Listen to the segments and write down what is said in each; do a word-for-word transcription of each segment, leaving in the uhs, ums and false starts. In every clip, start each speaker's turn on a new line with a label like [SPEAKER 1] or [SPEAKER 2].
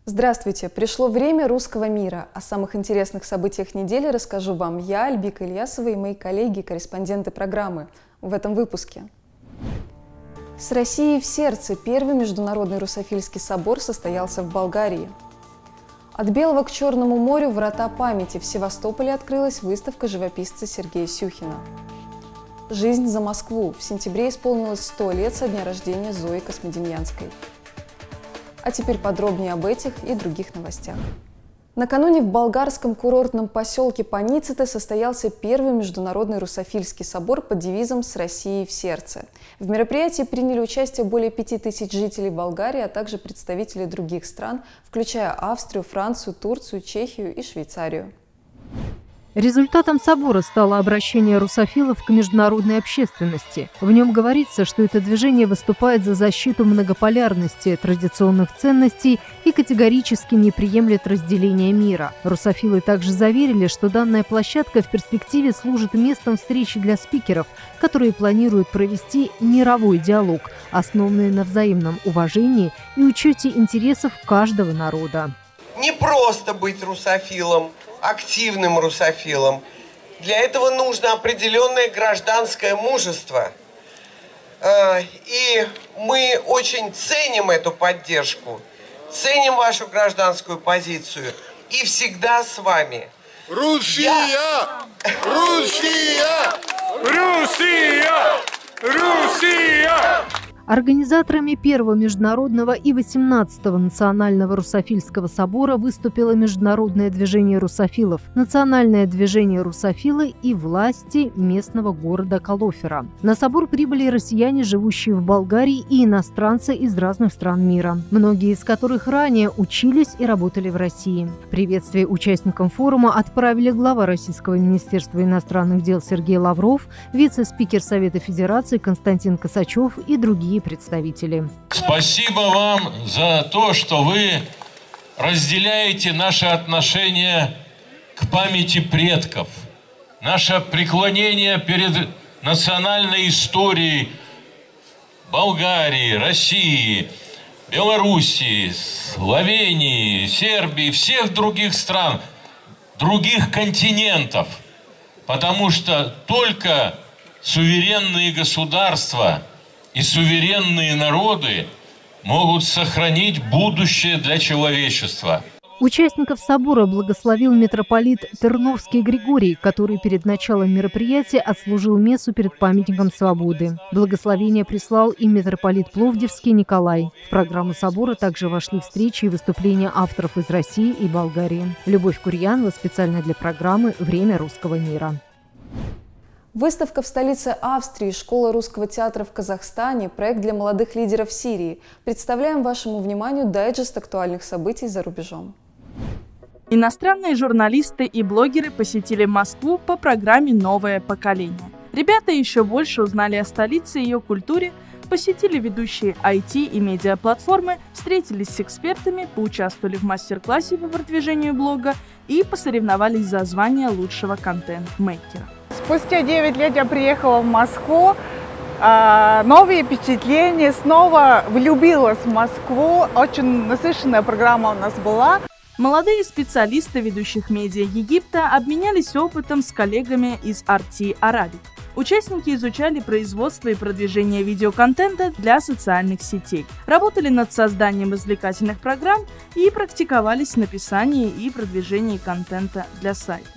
[SPEAKER 1] Здравствуйте! Пришло время русского мира. О самых интересных событиях недели расскажу вам я, Альбика Ильясова, и мои коллеги, корреспонденты программы в этом выпуске. С Россией в сердце первый международный русофильский собор состоялся в Болгарии. От Белого к Черному морю врата памяти в Севастополе открылась выставка живописца Сергея Сюхина. Жизнь за Москву. В сентябре исполнилось сто лет со дня рождения Зои Космодемьянской. А теперь подробнее об этих и других новостях. Накануне в болгарском курортном поселке Паниците состоялся первый международный русофильский собор под девизом «С Россией в сердце». В мероприятии приняли участие более пяти тысяч жителей Болгарии, а также представители других стран, включая Австрию, Францию, Турцию, Чехию и Швейцарию.
[SPEAKER 2] Результатом собора стало обращение русофилов к международной общественности. В нем говорится, что это движение выступает за защиту многополярности, традиционных ценностей и категорически не приемлет разделения мира. Русофилы также заверили, что данная площадка в перспективе служит местом встречи для спикеров, которые планируют провести мировой диалог, основанный на взаимном уважении и учете интересов каждого народа.
[SPEAKER 3] Не просто быть русофилом, активным русофилом. Для этого нужно определенное гражданское мужество. И мы очень ценим эту поддержку, ценим вашу гражданскую позицию и всегда с вами.
[SPEAKER 4] Россия! Я... Россия!
[SPEAKER 5] Россия! Россия!
[SPEAKER 2] Организаторами первого международного и восемнадцатого национального русофильского собора выступило Международное движение русофилов, Национальное движение русофилы и власти местного города Калофера. На собор прибыли россияне, живущие в Болгарии, и иностранцы из разных стран мира, многие из которых ранее учились и работали в России. Приветствие участникам форума отправили глава Российского министерства иностранных дел Сергей Лавров, вице-спикер Совета Федерации Константин Косачев и другие представители.
[SPEAKER 5] Спасибо вам за то, что вы разделяете наше отношение к памяти предков, наше преклонение перед национальной историей Болгарии, России, Белоруссии, Словении, Сербии, всех других стран, других континентов, потому что только суверенные государства и суверенные народы могут сохранить будущее для человечества.
[SPEAKER 2] Участников собора благословил митрополит Терновский Григорий, который перед началом мероприятия отслужил мессу перед памятником свободы. Благословение прислал и митрополит Пловдивский Николай. В программу собора также вошли встречи и выступления авторов из России и Болгарии. Любовь Курьянова специально для программы «Время русского мира».
[SPEAKER 1] Выставка в столице Австрии, школа русского театра в Казахстане, проект для молодых лидеров Сирии. Представляем вашему вниманию дайджест актуальных событий за рубежом.
[SPEAKER 6] Иностранные журналисты и блогеры посетили Москву по программе «Новое поколение». Ребята еще больше узнали о столице и ее культуре, посетили ведущие ай ти и медиаплатформы, встретились с экспертами, поучаствовали в мастер-классе по продвижению блога и посоревновались за звание лучшего контент-мейкера.
[SPEAKER 7] Спустя девять лет я приехала в Москву, новые впечатления, снова влюбилась в Москву, очень насыщенная программа у нас была.
[SPEAKER 6] Молодые специалисты ведущих медиа Египта обменялись опытом с коллегами из ар ти Arabic. Участники изучали производство и продвижение видеоконтента для социальных сетей, работали над созданием развлекательных программ и практиковались в написании и продвижении контента для сайта.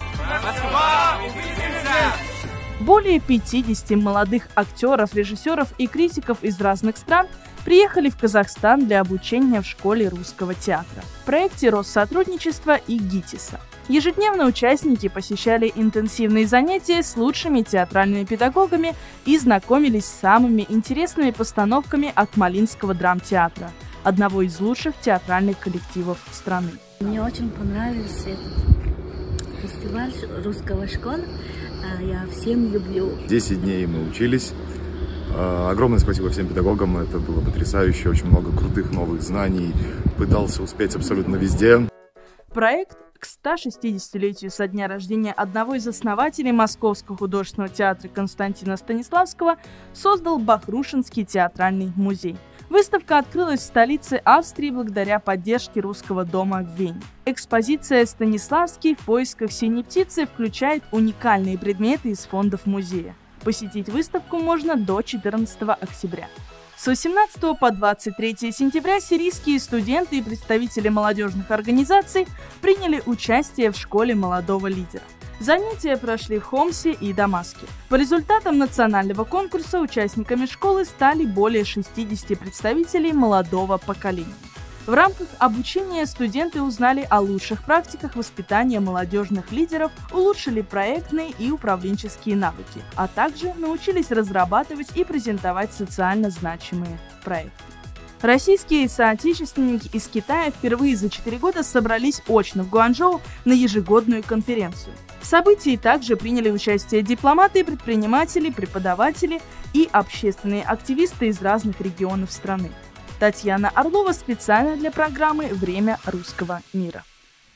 [SPEAKER 6] Более пятидесяти молодых актеров, режиссеров и критиков из разных стран приехали в Казахстан для обучения в школе русского театра, в проекте Россотрудничества и ГИТИСа. Ежедневно участники посещали интенсивные занятия с лучшими театральными педагогами и знакомились с самыми интересными постановками Акмолинского драмтеатра, одного из лучших театральных коллективов страны.
[SPEAKER 8] Мне очень понравился этот фестиваль русского школы. Я всем люблю.
[SPEAKER 9] десять дней мы учились. Огромное спасибо всем педагогам. Это было потрясающе. Очень много крутых новых знаний. Пытался успеть абсолютно везде.
[SPEAKER 6] Проект к ста шестидесятилетию со дня рождения одного из основателей Московского художественного театра Константина Станиславского создал Бахрушинский театральный музей. Выставка открылась в столице Австрии благодаря поддержке Русского дома в Вене. Экспозиция «Станиславский в поисках синей птицы» включает уникальные предметы из фондов музея. Посетить выставку можно до четырнадцатого октября. С восемнадцатого по двадцать третье сентября сирийские студенты и представители молодежных организаций приняли участие в школе молодого лидера. Занятия прошли в Хомсе и Дамаске. По результатам национального конкурса участниками школы стали более шестидесяти представителей молодого поколения. В рамках обучения студенты узнали о лучших практиках воспитания молодежных лидеров, улучшили проектные и управленческие навыки, а также научились разрабатывать и презентовать социально значимые проекты. Российские соотечественники из Китая впервые за четыре года собрались очно в Гуанчжоу на ежегодную конференцию. В событии также приняли участие дипломаты, предприниматели, преподаватели и общественные активисты из разных регионов страны. Татьяна Орлова специально для программы «Время русского мира».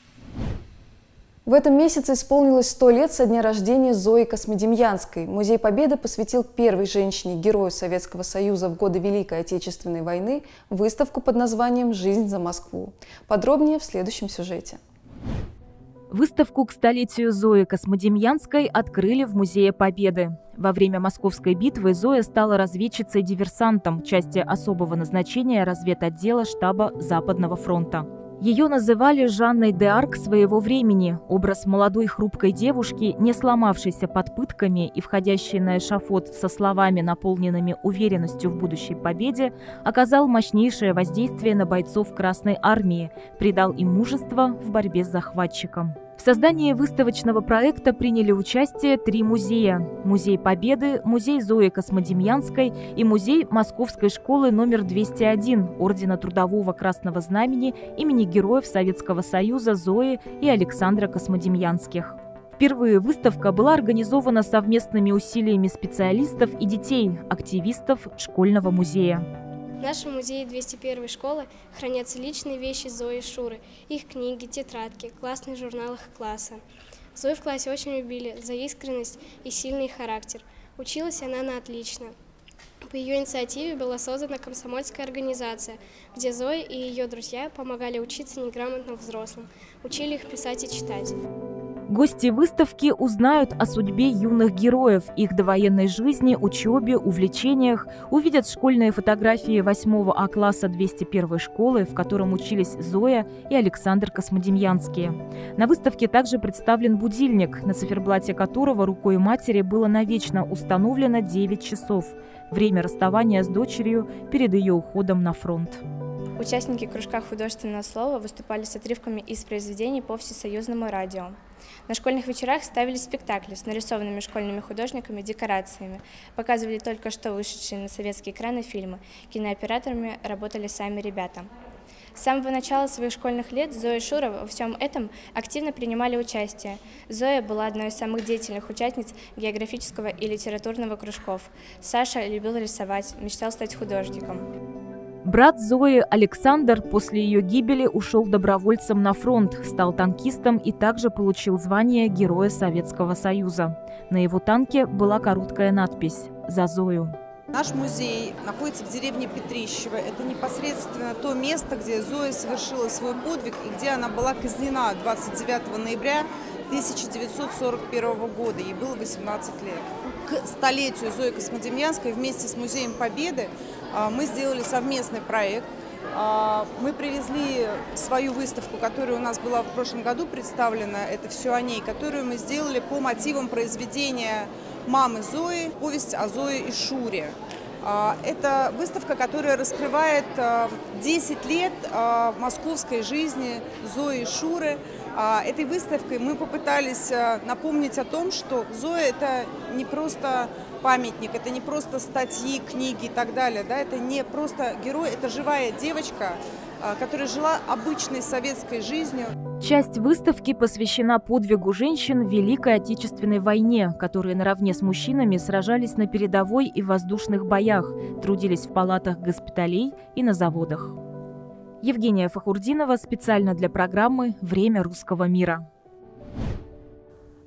[SPEAKER 1] В этом месяце исполнилось сто лет со дня рождения Зои Космодемьянской. Музей Победы посвятил первой женщине-герою Советского Союза в годы Великой Отечественной войны выставку под названием «Жизнь за Москву». Подробнее в следующем сюжете.
[SPEAKER 10] Выставку к столетию Зои Космодемьянской открыли в Музее Победы. Во время Московской битвы Зоя стала разведчицей-диверсантом, части особого назначения разведотдела штаба Западного фронта. Ее называли Жанной д'Арк своего времени. Образ молодой хрупкой девушки, не сломавшейся под пытками и входящей на эшафот со словами, наполненными уверенностью в будущей победе, оказал мощнейшее воздействие на бойцов Красной армии, придал им мужество в борьбе с захватчиком. В создании выставочного проекта приняли участие три музея – Музей Победы, Музей Зои Космодемьянской и Музей Московской школы номер двести один Ордена Трудового Красного Знамени имени героев Советского Союза Зои и Александра Космодемьянских. Впервые выставка была организована совместными усилиями специалистов и детей, активистов школьного музея.
[SPEAKER 11] В нашем музее двести первой школы хранятся личные вещи Зои и Шуры, их книги, тетрадки, классные журналы их класса. Зою в классе очень любили за искренность и сильный характер. Училась она на отлично. По ее инициативе была создана комсомольская организация, где Зоя и ее друзья помогали учиться неграмотным взрослым, учили их писать и читать.
[SPEAKER 10] Гости выставки узнают о судьбе юных героев, их довоенной жизни, учебе, увлечениях, увидят школьные фотографии восьмого А класса двести первой школы, в котором учились Зоя и Александр Космодемьянские. На выставке также представлен будильник, на циферблате которого рукой матери было навечно установлено девять часов – время расставания с дочерью перед ее уходом на фронт.
[SPEAKER 12] Участники кружка художественного слова выступали с отрывками из произведений по всесоюзному радио. На школьных вечерах ставились спектакли с нарисованными школьными художниками декорациями, показывали только что вышедшие на советские экраны фильмы, кинооператорами работали сами ребята. С самого начала своих школьных лет Зоя и Шура во всем этом активно принимали участие. Зоя была одной из самых деятельных участниц географического и литературного кружков. Саша любил рисовать, мечтал стать художником.
[SPEAKER 10] Брат Зои Александр после ее гибели ушел добровольцем на фронт, стал танкистом и также получил звание Героя Советского Союза. На его танке была короткая надпись «За Зою».
[SPEAKER 13] Наш музей находится в деревне Петрищево. Это непосредственно то место, где Зоя совершила свой подвиг и где она была казнена двадцать девятого ноября тысяча девятьсот сорок первого года. Ей было восемнадцать лет. К столетию Зои Космодемьянской вместе с Музеем Победы мы сделали совместный проект. Мы привезли свою выставку, которая у нас была в прошлом году представлена, это «Все о ней», которую мы сделали по мотивам произведения мамы Зои, повесть о Зое и Шуре. Это выставка, которая раскрывает десять лет московской жизни Зои и Шуры. Этой выставкой мы попытались напомнить о том, что Зоя – это не просто памятник, это не просто статьи, книги и так далее. Да? Это не просто герой, это живая девочка, которая жила обычной советской жизнью.
[SPEAKER 10] Часть выставки посвящена подвигу женщин в Великой Отечественной войне, которые наравне с мужчинами сражались на передовой и воздушных боях, трудились в палатах госпиталей и на заводах. Евгения Фахурдинова специально для программы «Время русского мира».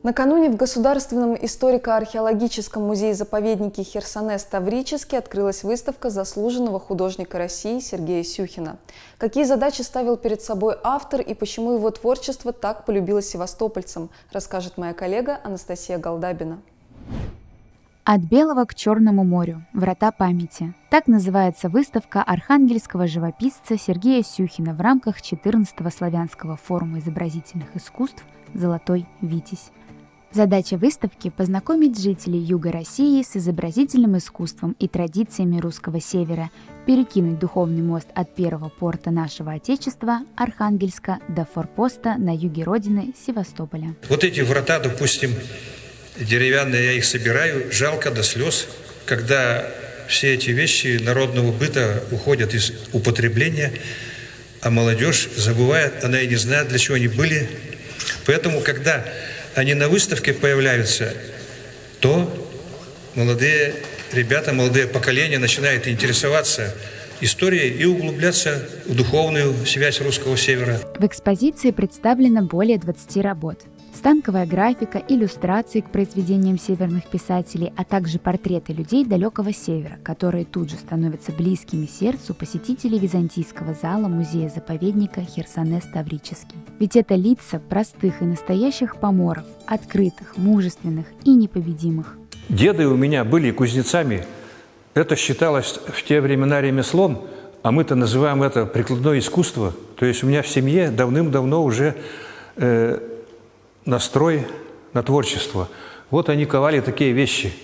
[SPEAKER 1] Накануне в Государственном историко-археологическом музее-заповеднике Херсонес-Таврический открылась выставка заслуженного художника России Сергея Сюхина. Какие задачи ставил перед собой автор и почему его творчество так полюбилось севастопольцам, расскажет моя коллега Анастасия Голдабина.
[SPEAKER 14] От Белого к Черному морю. Врата памяти. Так называется выставка архангельского живописца Сергея Сюхина в рамках четырнадцатого славянского форума изобразительных искусств «Золотой Витязь». Задача выставки – познакомить жителей Юга России с изобразительным искусством и традициями русского севера, перекинуть духовный мост от первого порта нашего Отечества, Архангельска, до форпоста на юге Родины, Севастополя.
[SPEAKER 15] Вот эти врата, допустим, деревянные, я их собираю, жалко до слез, когда все эти вещи народного быта уходят из употребления, а молодежь забывает, она и не знает, для чего они были. Поэтому, когда они на выставке появляются, то молодые ребята, молодое поколение начинает интересоваться историей и углубляться в духовную связь русского севера.
[SPEAKER 14] В экспозиции представлено более двадцати работ. Станковая графика, иллюстрации к произведениям северных писателей, а также портреты людей далекого севера, которые тут же становятся близкими сердцу посетителей византийского зала музея-заповедника Херсонес-Таврический. Ведь это лица простых и настоящих поморов, открытых, мужественных и непобедимых.
[SPEAKER 16] Деды у меня были кузнецами. Это считалось в те времена ремеслом, а мы-то называем это прикладное искусство. То есть у меня в семье давным-давно уже э, настрой на творчество. Вот они ковали такие вещи.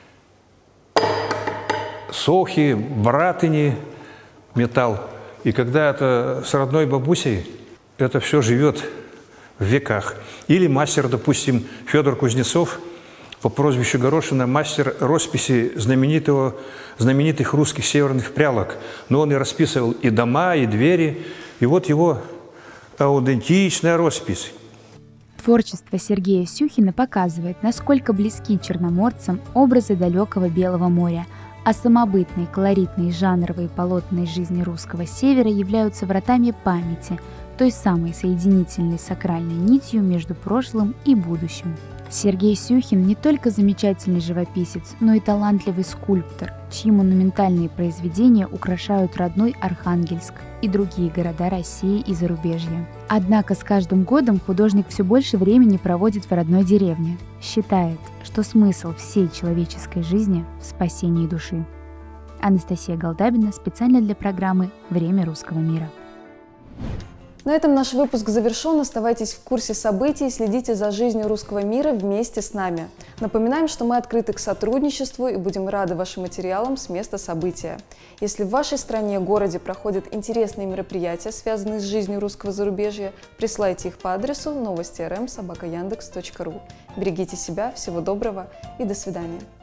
[SPEAKER 16] Сохи, братыни, металл. И когда это с родной бабусей, это все живет в веках. Или мастер, допустим, Федор Кузнецов, по прозвищу Горошина, мастер росписи знаменитого, знаменитых русских северных прялок. Но он и расписывал и дома, и двери. И вот его аутентичная роспись.
[SPEAKER 14] Творчество Сергея Сюхина показывает, насколько близки черноморцам образы далекого Белого моря, а самобытные, колоритные и жанровые полотна из жизни русского севера являются вратами памяти, той самой соединительной сакральной нитью между прошлым и будущим. Сергей Сюхин не только замечательный живописец, но и талантливый скульптор, чьи монументальные произведения украшают родной Архангельск и другие города России и зарубежья. Однако с каждым годом художник все больше времени проводит в родной деревне. Считает, что смысл всей человеческой жизни в спасении души. Анастасия Голдабина специально для программы «Время русского мира».
[SPEAKER 1] На этом наш выпуск завершен. Оставайтесь в курсе событий и следите за жизнью русского мира вместе с нами. Напоминаем, что мы открыты к сотрудничеству и будем рады вашим материалам с места события. Если в вашей стране, городе проходят интересные мероприятия, связанные с жизнью русского зарубежья, присылайте их по адресу новости эр эм собака яндекс точка ру. Берегите себя, всего доброго и до свидания.